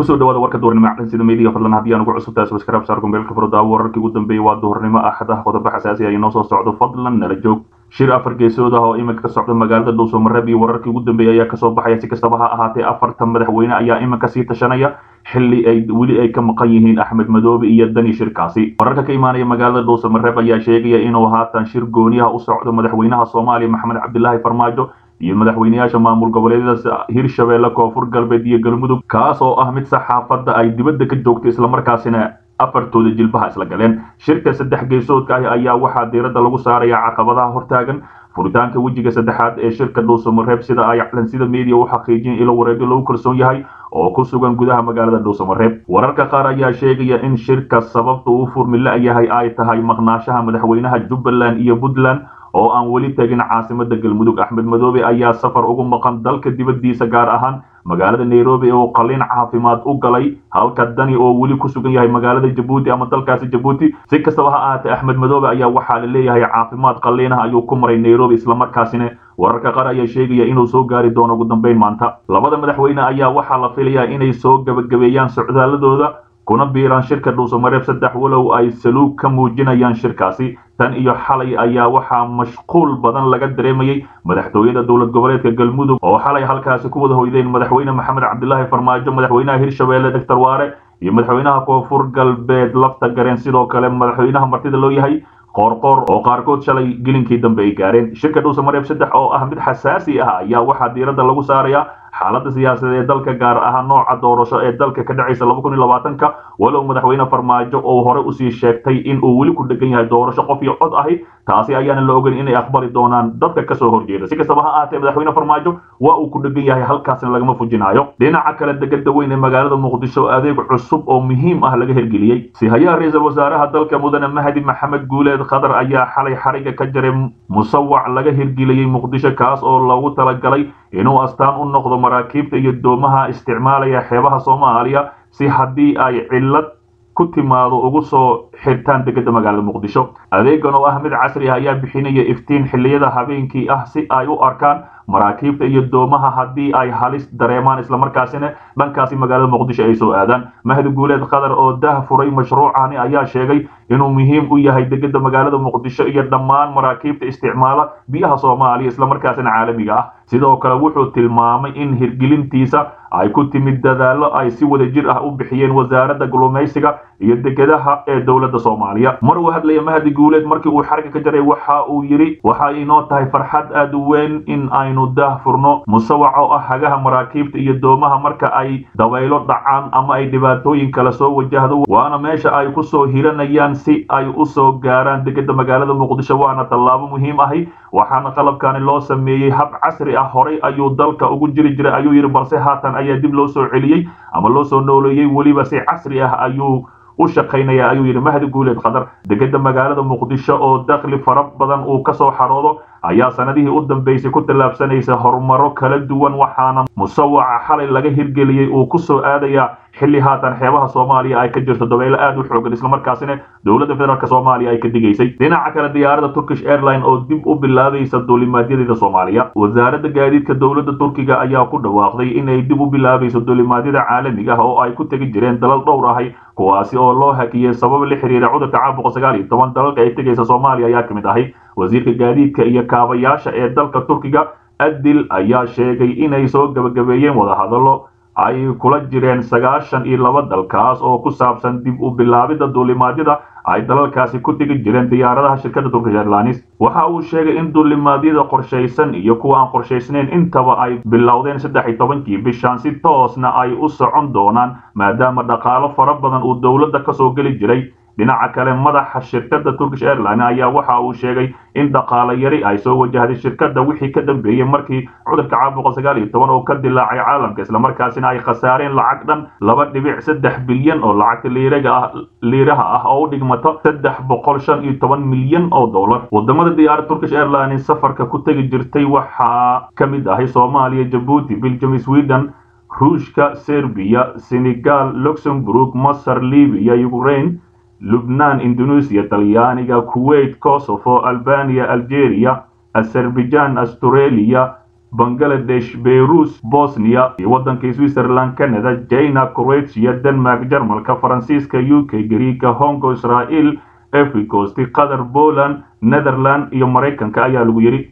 kusoo dhawaada warka duurnimo sida media fadlan haddii aan ugu cusubtahay subscribe saar gombeelka furada wararkii ugu dambeeyay waa duurnimo axad ah qodobo xasaasi ah inoo soo socdo fadlan nala joog shir afar geesood ah oo iminka ka socda magaalada dhuusamareb iyo wararkii ugu dambeeyay ayaa kasoo baxaya si kastaba ha ahaatee afartan madaxweyne ayaa iminka sii tashanaya xilli ay weli ka maqan yihiin Axmed Madobe iyo Deni shirkaasi wararka ka imaanaya magaalada dhuusamareb ayaa sheegaya inuu haatan shir gooni ah u socdo madaxweynaha Soomaaliya Maxamed Cabdullaahi Farmajo iyo madaxweynayaasha maamul goboleedyada Hirshabeelle Koonfur Galbeed iyo Galmudug kaas oo ah mid saxaafadda ay dibadda ka joogtay isla markaasina afartooda jilbaha isla galeen shirka saddex geesoodka ah ayaa waxaa diiradda lagu saaraya caqabadaha hortaagan furitaanka wejiga saddexaad ee shirka dhuusamareb sida ay calansida media u xaqiijiyeen ilo wareegyo lagu kalsoon yahay oo ku sugan gudaha magaalada dhuusamareb wararka qaar ayaa sheegaya in shirka sababta uu furmila yahay ay tahay maqnaashaha madaxweynaha Jubbaland iyo Puntland oo aan weli tagin caasimada Galmudug Axmed Madobe ayaa safar ugu maqan dalka dibadiisa gaar ahaan magaalada Nairobi oo qalin caafimaad u galay halka Deni oo weli ku sugan yahay magaalada Djibouti ama dalkaasi Djibouti si kastaba ha ahaatee Axmed Madobe ayaa waxa la leeyahay caafimaad qalinaha ayuu ku maray Nairobi isla markaasina wararka qaar ayaa sheegaya inuu soo gaari doono ugu dambeyn maanta labada madaxweyne ayaa waxa la filayaa inay soo gabagabeeyaan socdaaladooda kuna biiraan shirka dhuusamareb saddex walow ay saluug ka muujinayaan shirkaasi tan iyo xalay ayaa waxaa mashquul badan laga dareemayay madaxtooyada dowlad goboleedka Galmudug oo xalay halkaasi ku wada hoydeen madaxweyne Maxamed Cabdullaahi Farmajo madaxweynaha Hirshabeelle Dr. Waare iyo madaxweynaha Koonfur Galbeed lafta gareen sidoo kale madaxweynaha martida loo yahay qorqor oo qaarkood shalay gelinkii dambe ay gaareen shirka dhuusamareb saddex oo ah mid xasaasi ah ayaa waxaa diiradda lagu saaraya xaaladda siyaasadeed ee dalka gaar ahaan nooca doorasho ee dalka ka dhacaysa 2020ka walow madaxweyne Farmaajo oo hore u sii sheegtay in uu weli ku dhagan yahay doorasho qof iyo cod ahi taasi ayaana la ogan inay aqbali doonaan dadka ka soo horjeeda si kastaba ha ahaatee madaxweyne Farmaajo waa uu ku dhagan yahay halkaasna lagama fujinayo dhinaca kale degdeg weyn ee magaalada Muqdisho adeeg cusub oo muhiim ah laga hirgeliyay si hay'adda ra'iisul wasaaraha dalka mudane Mahdi Maxamed Guuleed Khadar ayaa xalay xariga ka jiray musawac laga hirgeliyay Muqdisho kaas oo loogu talagalay inuu astaan u noqdo maraakiibta iyo doomaha isticmaalaya xeebaha Soomaaliya si haddii ay cillad ku timaado ugu soo xirtaan degada magaalada Muqdisho adeegan oo ah mid casri ah ayaa bixinaya iftiin xilliyada habeenkii ah si ay u arkaan maraakiibta iyo doomaha haddii ay halis dareemaan isla markaasina dhankaasi magaalada Muqdisho ay soo aadaan Mahdi Guuleed Khadar oo furay mashruucani ayaa sheegay inuu muhiim u yahay degada magaalada Muqdisho iyo dhammaan maraakiibta isticmaala biyaha Soomaaliya isla markaasina caalamiga ah sidoo kale wuxuu tilmaamay in hirgelintiisa ay ku timid dadaalo ay si wada jir ah u bixiyeen wasaaradda kalluumaysiga iyo degadaha ee dawladda Soomaaliya mar uu hadlay Mahdi Guuleed markii uu xarka ka jaray waxa uu yiri waxa inoo tahay farxad aad u weyn in aynu furno musawac oo ah hagaha maraakiibta iyo doomaha marka ay dabaylo dhacaan ama ay dhibaatooyin kala soo wajahdo waana meesha ay ku soo hiranayaan si ay u soo gaaraan degada magaalada Muqdisho waana tallaabo muhiim ah waxaana qalabkani loo sameeyay hab casri ah horay ayuu dalka ugu jiri jiray ayuu yiri balse haatan ayaa dib loo soo celiyay ama loo soo nooleeyay waliba si casri ah ayuu u shaqeynaya ayuu yiri Mahdi Guuleed Khadar degada magaalada Muqdisho oo dakhli fara badan uu ka soo xaroodo ayaa sanadihii u dambeysay ku talaabsanaysa horumaro kala duwan waxaana musawaca xalay laga hirgeliyay uu ku soo aadaya xilli haatan xeebaha Soomaaliya ay ka jirto dabaylo aad u xooggan isla markaasina dawladda federaalka Soomaaliya ay ka digaysay dhinaca kale diyaaradda Turkish Airlines oo dib u bilaabaysa duulimaadyada Soomaaliya wasaaradda gaadiidka dawladda Turkiga ayaa ku dhawaaqday inay dib u bilaabayso duulimaadyada caalamiga ah oo ay ku tagi jireen dalal dhowr ah kuwaasi oo loo hakiyay sabab la xiriira cudurka caabuqa 19 dalalka ay tagaysa Soomaaliya ayaa kamid ahay wasiirka gaadiidka iyo kaabayaasha ee dalka Turkiga Adil ayaa sheegay inay soo gabagabeeyeen wada hadallo ay kula jireen 92 dalkaas oo ku saabsan dib u bilaabida duulimaadyada ay dalalkaasi ku tagi jireen diyaaradaha shirkadda Turkish Airlines waxa uu sheegay in duulimaadyada qorsheysan iyo kuwa aan qorsheysnayn intaba ay bilowdeen 13 bishan si toosna ay u socon doonaan maadaama dhaqaale fara badan uu dawladda ka soo gali jiray dhinaca kale madaxa shirkadda Turkish Airlines ayaa waxa uu sheegay in dhaqaale yari ay soo wajahday shirkadda wixii ka dambeeyay markii cudurka caabuqa 19 oo ka dilaacay caalamka isla markaasina ay khasaareen lacag dhan 2.3 bilyan oo lacagta liiraha ah oo dhigmata 315 milyan oo dollar wadamada diyaaradda Turkish Airlines safarka ku tagi jirtay waxa kamid ah Soomaaliya Djibouti Belgium Sweden Ruushka Serbia Senegal Luxembourg Masar Libya Ukraine Lubnaan Indonesia Talyaaniga Kuwait Kosovo Albania Algeria Azerbaijan Australia Bangladesh, Beirut, Bosnia, iyo waddanka Switzerland, Canada, China, Croatia, Denmark, Jarmalka, Faransiiska, UK, Greeka, Hong Kong, Israel, Africa Coast, Qatar, Poland, Netherland iyo Mareykanka ayaa lagu yiri.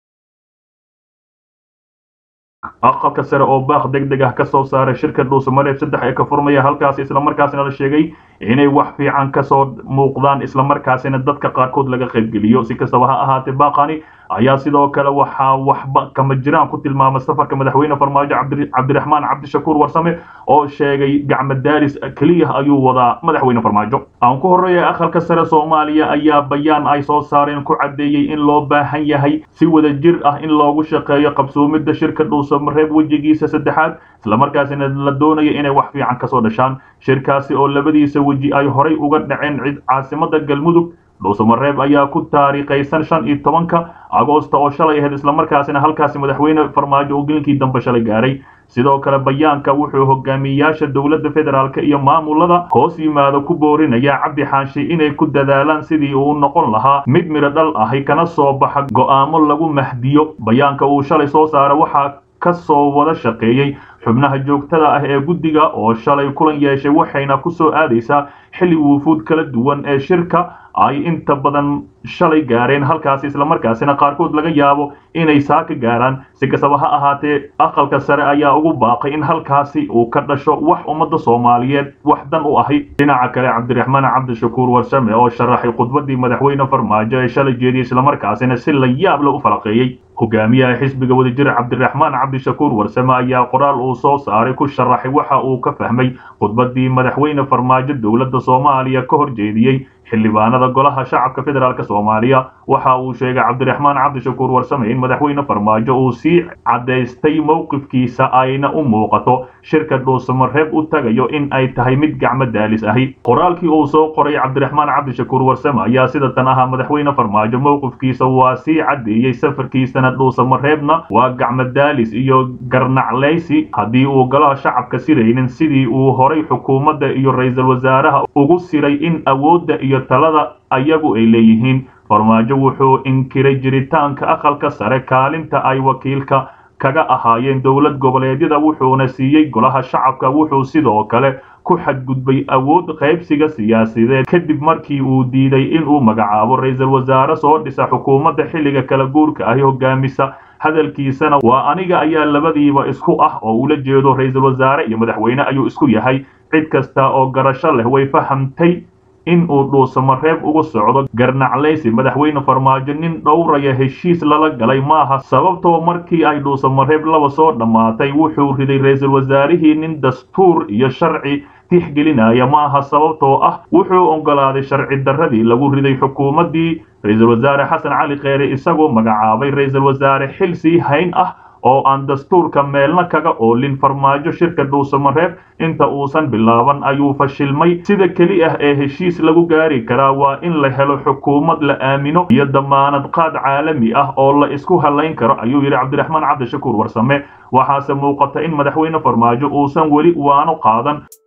aqalka sare oo baaq degdeg ah ka soo saaray shirkad dhuusamareb 3 ee ka furmaya halkaas isla markaasina la sheegay inay wax fiican ka soo muuqdaan isla markaasina dadka qaarkood laga qayb geliyo si kastaba ha ahaatee baaqani ayaa sidoo kale waxba kama jiraan ku tilmaamay safarka madaxweyne Farmajo Cabdiraxmaan Cabdishakuur Warsame oo sheegay gacmo daaris kaliya ayuu wadaa madaxweyne Farmajo. aan ku horeeyay aqalka sare Soomaaliya ayaa bayaan ay soo saareen ku cadeeyay in loo baahan yahay si wada jir ah in loogu shaqeeyo qabsoomida shirkad dhuusamareb wajigiisa saddexaad isla markaasina la doonayo inay wax fiican ka soo dhashaan shirkaasi oo labadiisa waji ay horay uga dhaceen caasimada Galmudug. dhuusamareb ayaa ku taariikhaysan 15 Agoosto oo shalay ahayd isla markaasina halkaasi madaxweyne Farmaajo uu gelinkii dambe shalay gaaray. sidoo kale bayaanka wuxuu hogaamiyaasha dawladda federaalka iyo maamulada hoos yimaado ku boorinaya Cabdi Xaashi inay ku dadaalaan sidii uu noqon lahaa mid miro dhal ah kana soo baxa go'aamo lagu mahdiyo. bayaanka uu shalay soo saaray waxa ka soo wada shaqeeyay xubnaha joogtada ah ee guddiga oo shalay kulan yeeshay waxayna ku soo aadaysaa xilli wufuud kala duwan ee shirka ay inta badan shalay gaareen halkaas isla markaasina qaarkood laga yaabo inay saaka gaaraan. si kastaba ha ahaatee aqalka sare ayaa ugu baaqay in halkaasi uu ka dhasho wax ummadda Soomaaliyeed wax dan u ahi. dhinaca kale Cabdiraxmaan Cabdishakuur Warsame oo sharaxay khudbadii madaxweyne Farmaajo ee shalay jeediyay isla markaasina si la yaab leh u falaqeeyay. hogaamiyaha xisbiga wadajir Cabdiraxmaan Cabdishakuur Warsame ayaa qoraal uu soo saaray ku sharaxay waxa uu ka fahmay khudbadii madaxweyne Farmaajo dawladda Soomaaliya ka horjeediyay xildhibaanada golaha shacabka federaalka Soomaaliya. waxa uu sheegay Cabdiraxmaan Cabdishakuur Warsame in madaxweyne Farmaajo uu si cadeystay mowqifkiisa ayna u muuqato shirkad dhuusamareb u tagayo in ay tahay mid gacmo daalis ahi. qoraalkii uu soo qoray Cabdiraxmaan Cabdishakuur Warsame ayaa sida tan ahaa madaxweyne Farmaajo mowqifkiisa waa si cadeeyay safarkiisana dhuusamarebna waa gacmo daalis iyo garnacleysi haddii uu golaha shacabka siraynin sidii uu horay xukuumadda iyo ra'iisul wasaaraha ugu siray in awoodda iyo talada ayagu ay leeyihiin. Farmaajo wuxuu inkiray jiritaanka aqalka sare kaalinta ay wakiilka kaga ahaayeen dawlad goboleedyada wuxuuna siiyay golaha shacabka. wuxuu sidoo kale ku xadgudbay awood qaybsiga siyaasadeed kadib markii uu diiday in uu magacaabo ra'iisul wasaare soo dhisa xukuumadda xilliga kala guurka ah hogaamisa. hadalkiisana waa aniga ayaa labadiiba isku ah oo ula jeedo ra'iisul wasaare iyo madaxweyne ayuu isku yahay. cid kasta oo garasho leh way fahamtay in uu dhuusamareb ugu socdo garnacleysi. madaxweyne Farmaajo nin dhowraya heshiis lala galay maaha sababtoo markii ay dhuusamareb laba soo dhamaatay wuxuu riday ra'iisul wasaarihii nin dastuur iyo sharci tixgelinaya maaha sababtoo ah wuxuu ogolaaday sharci darradii lagu riday xukuumaddii ra'iisul wasaare Xasan Cali Kheyre isagoo magacaabay ra'iisul wasaare xilsi hayn ah oo aan dastuurka meelna kaga oolin. Farmaajo shirka dhuusamareb inta uusan bilaaban ayuu fashilmay. sida kaliya ee heshiis lagu gaari karaa waa in la helo xukuumad la aamino iyo damaanad qaad caalami ah oo la isku halayn karo ayuu yiri Cabdiraxmaan Cabdishakuur Warsame. waxaase muuqata in madaxweyne Farmaajo uusan weli waano qaadan